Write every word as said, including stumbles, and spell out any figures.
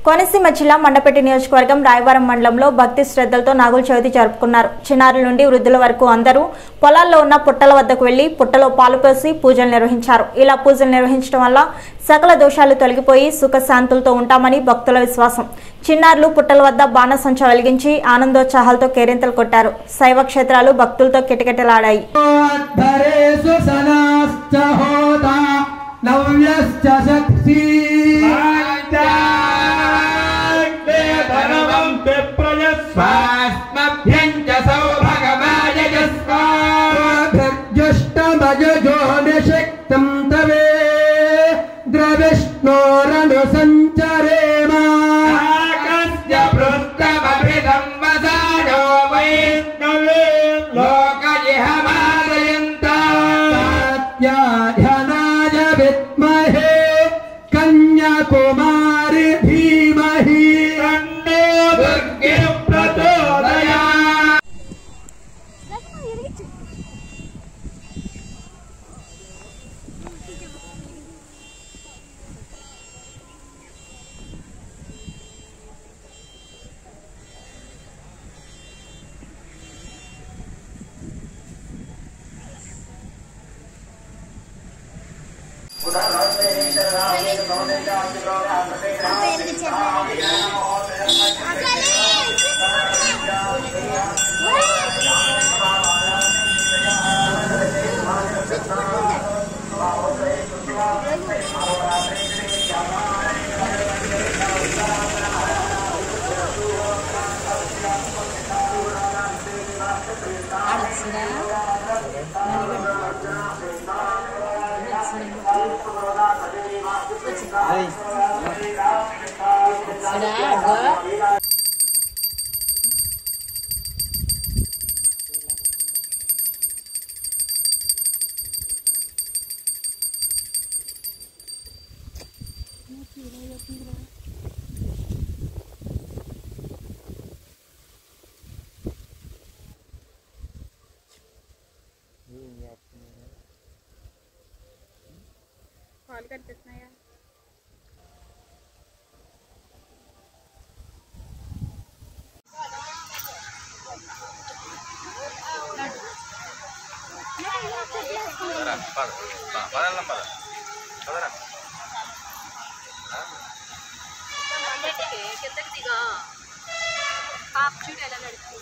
కోనసీమ జిల్లా మండపేట నియోజకవర్గం రాయవరం మండలంలో భక్తి శ్రద్ధలతో నాగుల చవితి జరుపుకున్నారు. చిన్నారుల నుండి వృద్ధుల వరకు అందరూ పొలాల్లో ఉన్న పుట్టల వద్దకు వెళ్లి పుట్టలో పాలు పోసి పూజలు నిర్వహించారు. ఇలా పూజలు నిర్వహించడం వల్ల సకల దోషాలు తొలగిపోయి సుఖశాంతులతో ఉంటామని భక్తుల విశ్వాసం. చిన్నారులు పుట్టల వద్ద బాణసంచ వెలిగించి ఆనందోత్సాహాలతో కేరింతలు కొట్టారు. శైవ క్షేత్రాలు భక్తులతో కిటకిటలాడాయి. कन्याकुमारी धीमहि तन्नो दुर्गे प्रचोदयात्। कॉल करते ना यार కిందకి దిగా పాప చూడు ఎలా నడుస్తుంది.